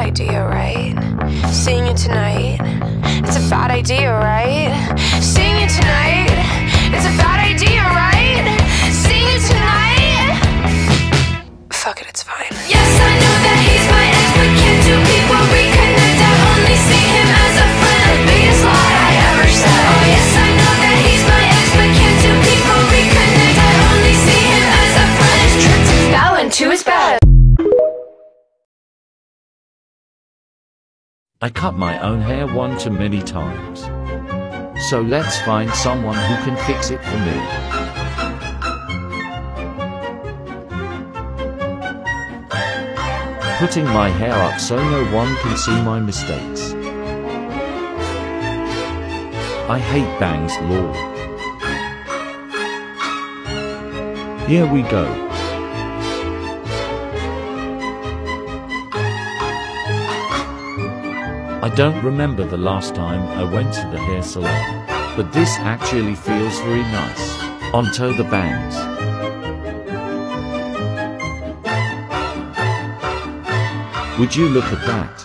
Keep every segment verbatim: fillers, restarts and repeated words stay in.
idea, right? Seeing you tonight, it's a bad idea, right? Seeing you tonight, it's a bad idea, right? Seeing you tonight, fuck it, it's fine. Yes, I know that he's my ex, but can't two people reconnect? I only see him as a friend, the biggest lie I ever said. Oh yes, I know that he's my ex, but can't two people reconnect? I only see him as a friend. His trip to Fallon to his bed. I cut my own hair one too many times. So let's find someone who can fix it for me. Putting my hair up so no one can see my mistakes. I hate Bang's Law. Here we go. I don't remember the last time I went to the hair salon, but this actually feels very nice. Onto the bangs. Would you look at that?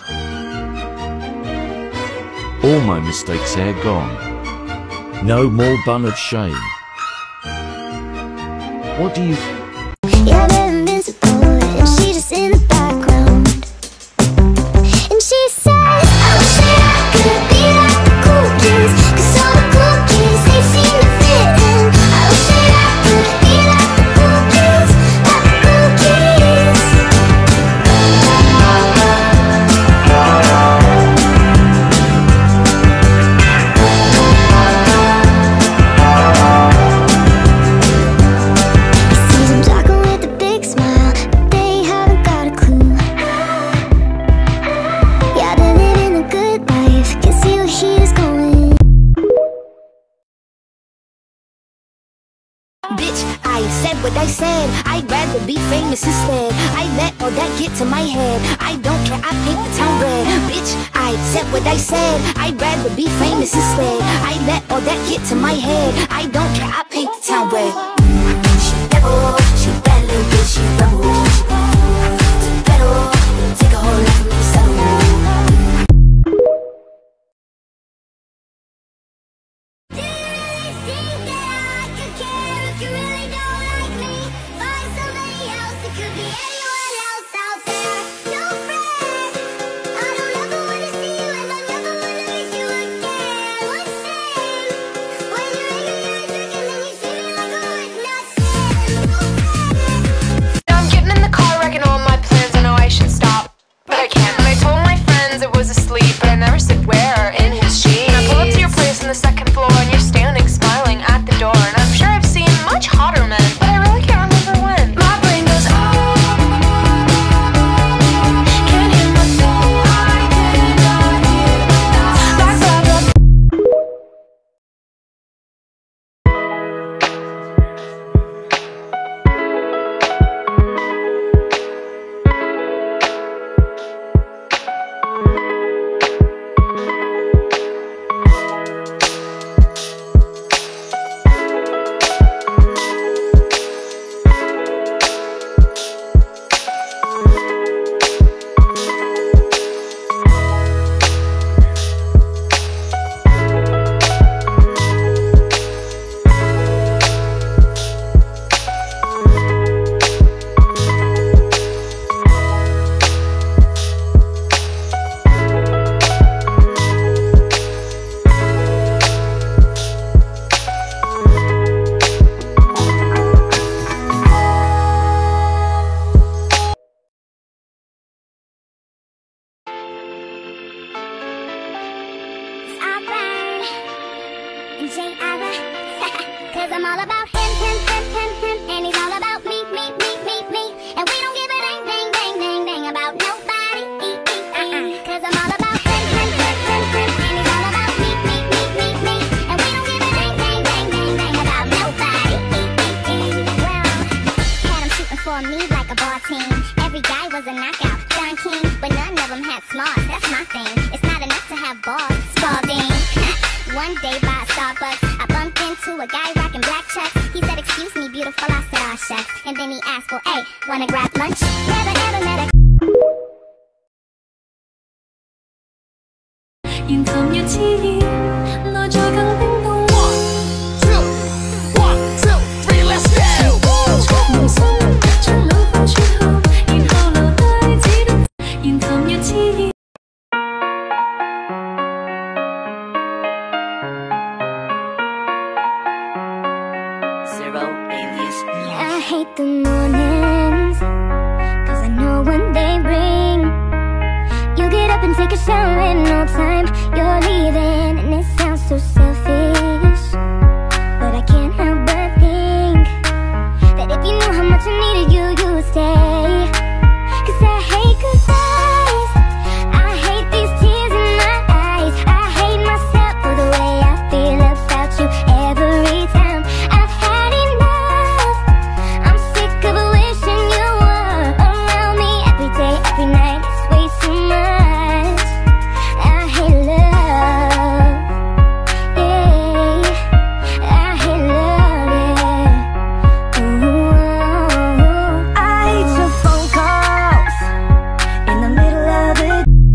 All my mistakes are gone. No more bun of shame. What do you Yeah, they're invincible, and she just in the background. And she says, I wish that I could be like the cool kids, 'cause all the cool kids, they seem to fit in. I wish that I could be like the cool kids, like the cool kids. He sees them talking with a big smile, but they haven't got a clue. Yeah, they're living a good life, can see where he is going. Bitch, I said what I said. I'd rather be famous instead. I let all that get to my head. I don't care, I paint the town red. Bitch, I said what I said. I'd rather be famous instead. I let all that get to my head. I don't care, I paint the town red. She rebel, she bad little bitch, she rebel. She pedal, take a whole lot for me to settle. Do you think that I could care if you really don't like me? Find somebody else, it could be anyone else out there. No friend, I don't ever wanna see you, and I never wanna miss you again. What shame, when you recognize drink and then you see me like a worth nothing. No friend. I'm getting in the car, wrecking all my plans. I know I should stop, but I can't. And I told my friends it was asleep, but I never said where or in his sheet. And I pull up to your place on the second floor, and you're standing smiling at the door. And I'm sure I've seen much hotter men, but I really can't remember when. My brain goes, oh, can't hear my soul. I cannot hear the blah, blah, blah. I burn and Jay Ira, cause I'm all about him, him, him, him, him, and he's all about me, me, me, me, me, and we don't give a dang, dang, dang, dang, dang about nobody, uh-uh, cause I'm all about him, him, him, him, him, and he's all about me, me, me, me, me, and we don't give a dang, dang, dang, dang, dang about nobody. Well, had him shooting for me like a ball team. Every guy was a knockout, darn king, but none of them had smarts. That's my thing. It's not enough to have balls. Spalding. One day by Starbucks, I bumped into a guy rocking black chucks. He said, excuse me, beautiful. I said, aw, shucks. And then he asked, well, hey, wanna grab lunch? Never ever met a 天，內在更冰凍。明心將腦風穿好，然後留低只得言談越熾熱。 I hate the mornings, cause I know what they bring. You get up and take a shower in no time, you're leaving, and it sounds so selfish, but I can't help but think that if you knew how much I needed you, you would stay. Cause I hate goodbyes, I hate these tears in my eyes, I hate myself for the way I feel about you every time. I've had enough, I'm sick of wishing you were around me every day, every night. It's way too much. I hate love, yeah, I hate love, yeah. Ooh, I hate your phone calls in the middle of the.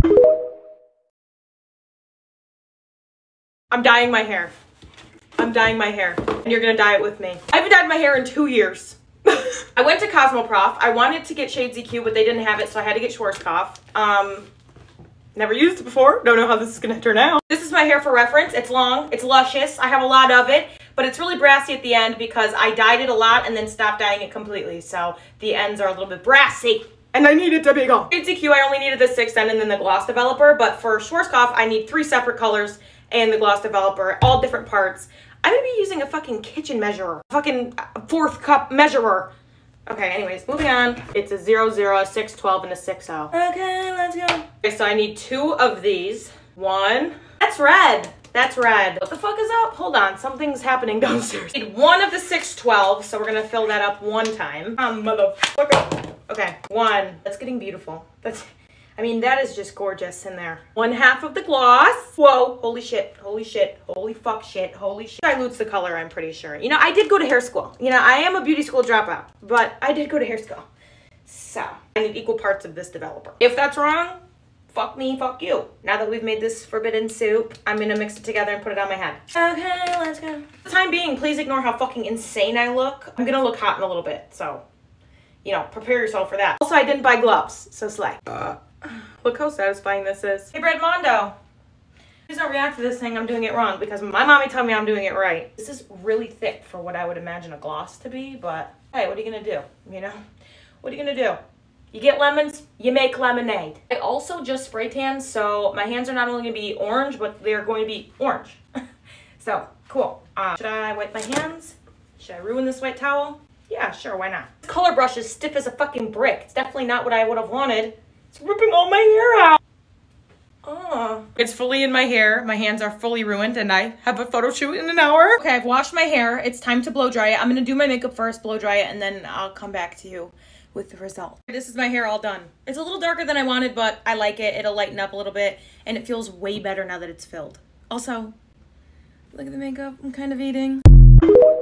I'm dyeing my hair. I'm dyeing my hair. And you're gonna dye it with me. I haven't dyed my hair in two years. I went to Cosmoprof. I wanted to get Shades E Q, but they didn't have it, so I had to get Schwarzkopf. Um, never used it before. Don't know how this is gonna turn out. This is my hair for reference. It's long, it's luscious. I have a lot of it, but it's really brassy at the end because I dyed it a lot and then stopped dyeing it completely. So the ends are a little bit brassy. And I need it to be gone. Shades E Q, I only needed the sixth end and then the gloss developer, but for Schwarzkopf, I need three separate colors and the gloss developer, all different parts. I'm gonna be using a fucking kitchen measurer, fucking fourth cup measurer. Okay, anyways, moving on. It's a zero, zero, a six, twelve, and a six, oh. Okay, let's go. Okay, so I need two of these. One, that's red. That's red. What the fuck is up? Hold on, something's happening downstairs. I need one of the six, twelve, so we're gonna fill that up one time. Um, motherfucker. Okay, one. That's getting beautiful. That's, I mean, that is just gorgeous in there. One half of the gloss. Whoa, holy shit, holy shit, holy fuck shit, holy shit. Dilutes the color, I'm pretty sure. You know, I did go to hair school. You know, I am a beauty school dropout, but I did go to hair school. So, I need equal parts of this developer. If that's wrong, fuck me, fuck you. Now that we've made this forbidden soup, I'm gonna mix it together and put it on my head. Okay, let's go. For the time being, please ignore how fucking insane I look. I'm gonna look hot in a little bit, so, you know, prepare yourself for that. Also, I didn't buy gloves, so slay. Uh. Look how satisfying this is. Hey, Bread Mondo. Please don't react to this saying I'm doing it wrong because my mommy told me I'm doing it right. This is really thick for what I would imagine a gloss to be, but hey, what are you gonna do? You know? What are you gonna do? You get lemons, you make lemonade. I also just spray tan, so my hands are not only gonna be orange, but they're going to be orange. So, cool. Uh, should I wipe my hands? Should I ruin this white towel? Yeah, sure, why not? This color brush is stiff as a fucking brick. It's definitely not what I would have wanted. It's ripping all my hair out. Oh. It's fully in my hair. My hands are fully ruined and I have a photo shoot in an hour. Okay, I've washed my hair. It's time to blow dry it. I'm gonna do my makeup first, blow dry it, and then I'll come back to you with the result. This is my hair all done. It's a little darker than I wanted, but I like it. It'll lighten up a little bit and it feels way better now that it's filled. Also, look at the makeup I'm kind of eating.